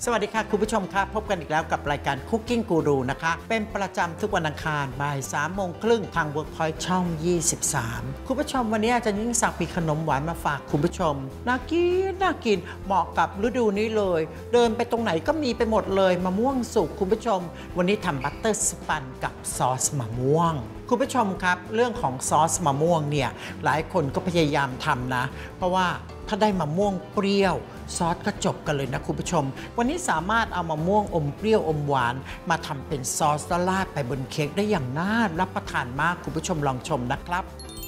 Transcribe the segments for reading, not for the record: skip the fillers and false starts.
สวัสดีค่ะคุณผู้ชมครับพบกันอีกแล้วกับรายการ Cooking Guru นะคะเป็นประจำทุกวันอังคารบ่าย3:30ทาง Workpoint ช่อง 23 คุณผู้ชมวันนี้อาจารย์ยิ่งศักดิ์มีขนมหวานมาฝากคุณผู้ชมน่ากินเหมาะกับฤดูนี้เลยเดินไปตรงไหนก็มีไปหมดเลยมะม่วงสุกคุณผู้ชมวันนี้ทำบัตเตอร์สปันกับซอสมะม่วงคุณผู้ชมครับเรื่องของซอสมะม่วงเนี่ยหลายคนก็พยายามทำนะเพราะว่าถ้าได้มะม่วงเปรี้ยวซอสก็จบกันเลยนะคุณผู้ชมวันนี้สามารถเอามะม่วงอมเปรี้ยวอมหวานมาทำเป็นซอสแล้วราดไปบนเค้กได้อย่างน่ารับประทานมากคุณผู้ชมลองชมนะครับ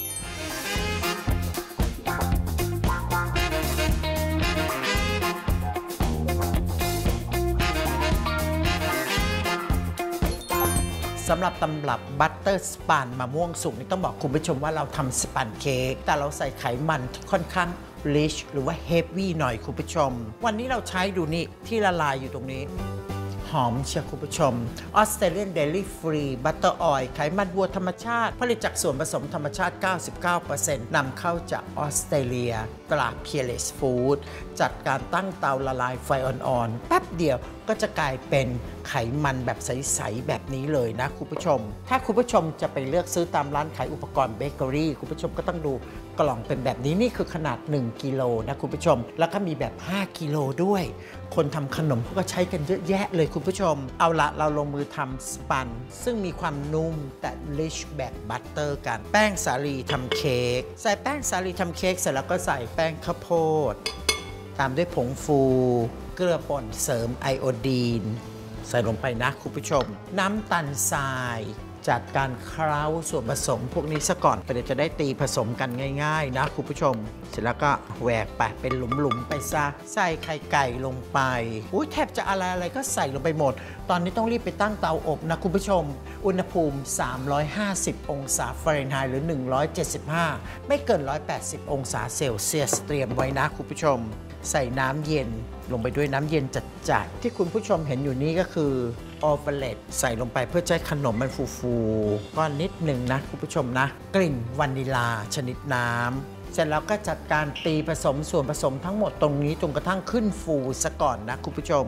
สำหรับตำรับบัตเตอร์สปันมะม่วงสุกนี่ต้องบอกคุณผู้ชมว่าเราทำสปันเค้กแต่เราใส่ไขมันค่อนข้างริชหรือว่าเฮฟวี่หน่อยคุณผู้ชมวันนี้เราใช้ดูนี่ที่ละลายอยู่ตรงนี้หอมเชียวคุณผู้ชม Australian Dairy Free Butter Oil ไขมันวัวธรรมชาติผลิตจากส่วนผสมธรรมชาติ 99% นำเข้าจากออสเตรเลียตรา Peerless Food จัดการตั้งเตาละลายไฟอ่อนๆแป๊บเดียวก็จะกลายเป็นไขมันแบบใสๆแบบนี้เลยนะคุณผู้ชมถ้าคุณผู้ชมจะไปเลือกซื้อตามร้านขายอุปกรณ์เบเกอรี่คุณผู้ชมก็ต้องดูกล่องเป็นแบบนี้นี่คือขนาด1กิโลนะคุณผู้ชมแล้วก็มีแบบ5กิโลด้วยคนทำขนมเขาก็ใช้กันเยอะแยะเลยคุณผู้ชมเอาละเราลงมือทำสปันซึ่งมีความนุ่มแต่ริชแบบบัตเตอร์กันแป้งสาลีทำเค้กใส่แป้งสาลีทำเค้กเสร็จแล้วก็ใส่แป้งข้าวโพดตามด้วยผงฟูเกลือป่นเสริมไอโอดีนใส่ลงไปนะคุณผู้ชมน้ำตาลทรายจัดการเคล้าส่วนผสมพวกนี้ซะก่อนเดี๋ยวจะได้ตีผสมกันง่ายๆนะคุณผู้ชมเสร็จแล้วก็แหวกไปเป็นหลุมๆไปซะใส่ไข่ไก่ลงไปแทบจะอะไรก็ใส่ลงไปหมดตอนนี้ต้องรีบไปตั้งเตาอบนะคุณผู้ชมอุณหภูมิ350องศาฟาเรนไฮต์หรือ175ไม่เกิน180องศาเซลเซียสเตรียมไว้นะคุณผู้ชมใส่น้ำเย็นลงไปด้วยน้ำเย็นจัดๆที่คุณผู้ชมเห็นอยู่นี้ก็คือโอเวอร์เลตใส่ลงไปเพื่อให้ขนมมันฟูๆก้อนนิดหนึ่งนะคุณผู้ชมนะกลิ่นวานิลาชนิดน้ำเสร็จแล้วก็จัดการตีผสมส่วนผสมทั้งหมดตรงนี้จนกระทั่งขึ้นฟูซะก่อนนะคุณผู้ชม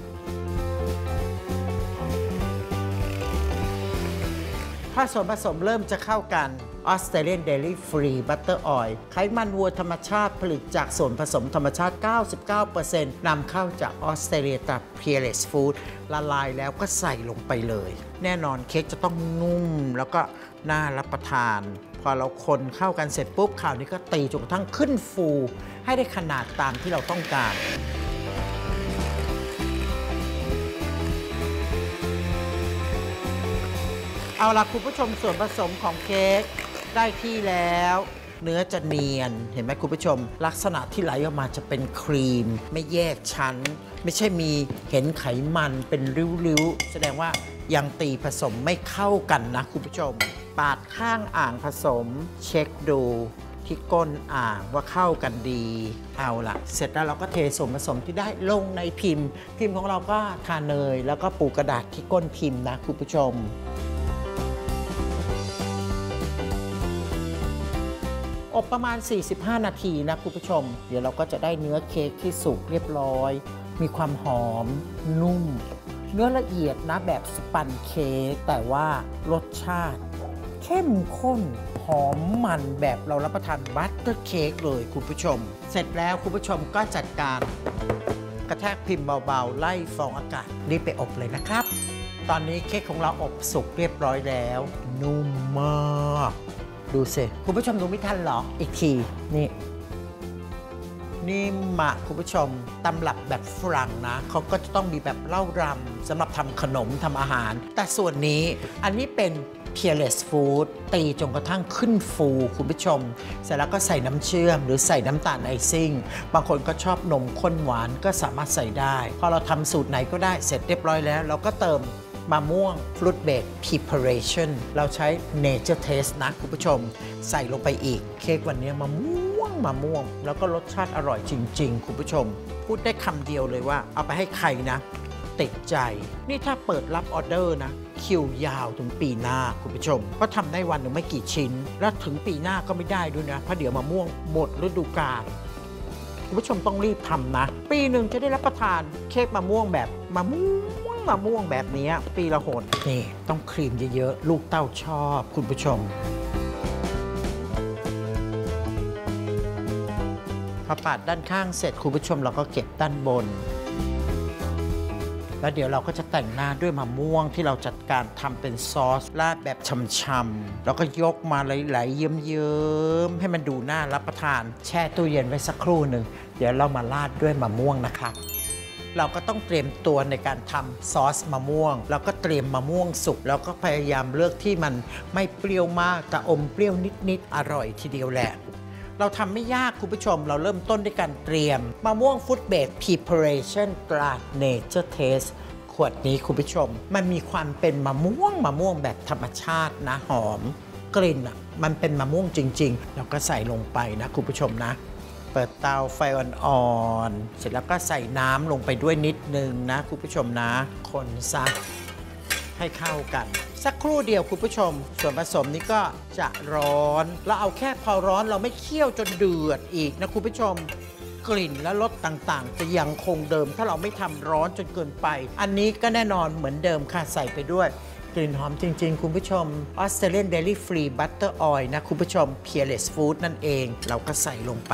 ถ้าส่วนผสมเริ่มจะเข้ากัน Australian Dairy Free Butter Oil ไขมันวัวธรรมชาติผลิตจากส่วนผสมธรรมชาติ 99% นำเข้าจากออสเตรเลียตรา Peerless Food ละลายแล้วก็ใส่ลงไปเลยแน่นอนเค้กจะต้องนุ่มแล้วก็น่ารับประทานพอเราคนเข้ากันเสร็จปุ๊บคราวนี้ก็ตีจนกระทั่งขึ้นฟูให้ได้ขนาดตามที่เราต้องการเอาล่ะคุณผู้ชมส่วนผสมของเค้กได้ที่แล้วเนื้อจะเนียนเห็นไหมคุณผู้ชมลักษณะที่ไหลออกมาจะเป็นครีมไม่แยกชั้นไม่ใช่มีเห็นไขมันเป็นริ้วๆแสดงว่ายังตีผสมไม่เข้ากันนะคุณผู้ชมปาดข้างอ่างผสมเช็คดูที่ก้นอ่างว่าเข้ากันดีเอาล่ะเสร็จแล้วเราก็เทส่วนผสมที่ได้ลงในพิมพ์ของเราก็ทาเนยแล้วก็ปูกระดาษที่ก้นพิมพ์นะคุณผู้ชมอบประมาณ45นาทีนะคุณผู้ชมเดี๋ยวเราก็จะได้เนื้อเค้กที่สุกเรียบร้อยมีความหอมนุ่มเนื้อละเอียดนะแบบสปันเค้กแต่ว่ารสชาติเข้มข้นหอมมันแบบเรารับประทานบัตเตอร์เค้กเลยคุณผู้ชมเสร็จแล้วคุณผู้ชมก็จัดการกระแทกพิมพ์เบาๆไล่ฟองอากาศรีบไปอบเลยนะครับตอนนี้เค้กของเราอบสุกเรียบร้อยแล้วนุ่มมากดูสิคุณผู้ชมดูไม่ทันหรออีกทีนี่มะคุณผู้ชมตำรับแบบฝรั่งนะเขาก็จะต้องมีแบบเล่ารำสำหรับทำขนมทำอาหารแต่ส่วนนี้อันนี้เป็น Peerless Food ตีจนกระทั่งขึ้นฟูคุณผู้ชมเสร็จแล้วก็ใส่น้ำเชื่อมหรือใส่น้ำตาลไอซิ่งบางคนก็ชอบนมข้นหวานก็สามารถใส่ได้พอเราทำสูตรไหนก็ได้เสร็จเรียบร้อยแล้วเราก็เติมมะม่วง Fruit Based Preparation เราใช้ Nature Taste นะคุณผู้ชมใส่ลงไปอีกเค้กวันนี้มะม่วงแล้วก็รสชาติอร่อยจริงๆคุณผู้ชมพูดได้คำเดียวเลยว่าเอาไปให้ใครนะติดใจนี่ถ้าเปิดรับออเดอร์นะคิวยาวถึงปีหน้าคุณผู้ชมเพราะทำได้วันหนึ่งไม่กี่ชิ้นแล้วถึงปีหน้าก็ไม่ได้ด้วยนะเพราะเดี๋ยวมะม่วงหมดฤดูกาลคุณผู้ชมต้องรีบทำนะปีหนึ่งจะได้รับประทานเค้กมะม่วงแบบมะม่วงแบบนี้ปีละหนนี่ต้องครีมเยอะๆลูกเต้าชอบคุณผู้ชมพอปาดด้านข้างเสร็จคุณผู้ชมเราก็เก็บด้านบนแล้วเดี๋ยวเราก็จะแต่งหน้าด้วยมะม่วงที่เราจัดการทำเป็นซอสราดแบบช่ำๆแล้วก็ยกมาไหลๆเยิ้มๆให้มันดูน่ารับประทานแช่ตู้เย็นไว้สักครู่หนึ่งเดี๋ยวเรามาราดด้วยมะม่วงนะครับเราก็ต้องเตรียมตัวในการทำซอสมะม่วงแล้วก็เตรียมมะม่วงสุกแล้วก็พยายามเลือกที่มันไม่เปรี้ยวมากแต่อมเปรี้ยวนิดๆอร่อยทีเดียวแหละเราทำไม่ยากคุณผู้ชมเราเริ่มต้นด้วยการเตรียมมะม่วงฟุตเบส Preparation ตรา Nature Taste ขวดนี้คุณผู้ชมมันมีความเป็นมะม่วงแบบธรรมชาตินะหอมกลิ่นอ่ะมันเป็นมะม่วงจริงๆเราก็ใส่ลงไปนะคุณผู้ชมนะเปิดเตาไฟอ่อนๆเสร็จแล้วก็ใส่น้ำลงไปด้วยนิดนึงนะคุณผู้ชมนะคนซะให้เข้ากันสักครู่เดียวคุณผู้ชมส่วนผสมนี้ก็จะร้อนเราเอาแค่พอร้อนเราไม่เคี่ยวจนเดือดอีกนะคุณผู้ชมกลิ่นและรสต่างๆจะยังคงเดิมถ้าเราไม่ทำร้อนจนเกินไปอันนี้ก็แน่นอนเหมือนเดิมค่ะใส่ไปด้วยกลิ่นหอมจริงๆคุณผู้ชม Australian Dairy Free Butter Oil นะคุณผู้ชม Peerless Food นั่นเองเราก็ใส่ลงไป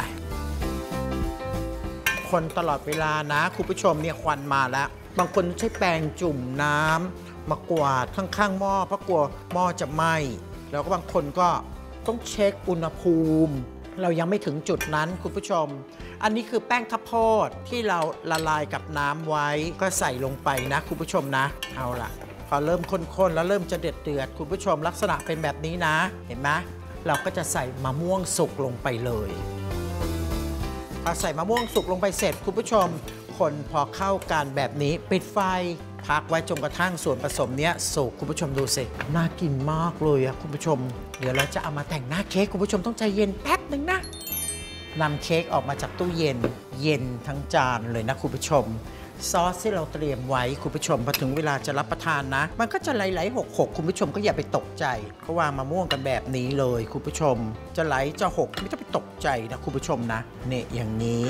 คนตลอดเวลานะคุณผู้ชมเนี่ยควันมาแล้วบางคนใช้แปรงจุ่มน้ำมากวาดข้างๆหม้อเพราะกลัวหม้อจะไหม้แล้วก็บางคนก็ต้องเช็คอุณหภูมิเรายังไม่ถึงจุดนั้นคุณผู้ชมอันนี้คือแป้งข้าวโพดที่เราละลายกับน้ำไว้ก็ใส่ลงไปนะคุณผู้ชมนะเอาล่ะพอเริ่มข้นๆแล้วเริ่มจะเดือดคุณผู้ชมลักษณะเป็นแบบนี้นะเห็นไหมเราก็จะใส่มะม่วงสุกลงไปเลยพอใส่มะม่วงสุกลงไปเสร็จคุณผู้ชมคนพอเข้ากันแบบนี้ปิดไฟพักไว้จนกระทั่งส่วนผสมเนี้ยสุกคุณผู้ชมดูสิน่ากินมากเลยอะคุณผู้ชมเดี๋ยวเราจะเอามาแต่งหน้าเค้กคุณผู้ชมต้องใจเย็นแป๊บหนึ่งนะนำเค้กออกมาจากตู้เย็นเย็นทั้งจานเลยนะคุณผู้ชมซอสที่เราเตรียมไว้คุณผู้ชมพอถึงเวลาจะรับประทานนะมันก็จะไหลๆหกคุณผู้ชมก็อย่าไปตกใจเขาวางมะม่วงกันแบบนี้เลยคุณผู้ชมจะไหลจะหกไม่ต้องไปตกใจนะคุณผู้ชมนะเนี่ยอย่างนี้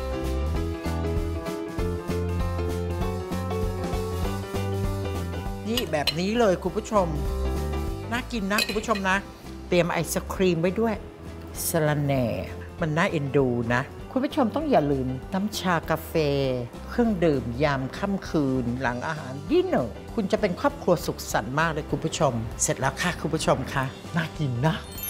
นี่แบบนี้เลยคุณผู้ชมน่ากินนะคุณผู้ชมนะเตรียมไอศครีมไว้ด้วยสะระแหน่มันน่าเอ็นดูนะคุณผู้ชมต้องอย่าลืมน้ำชากาแฟเครื่องดื่มยามค่ำคืนหลังอาหารดินเนอร์คุณจะเป็นครอบครัวสุขสันต์มากเลยคุณผู้ชมเสร็จแล้วค่ะคุณผู้ชมคะน่ากินนะ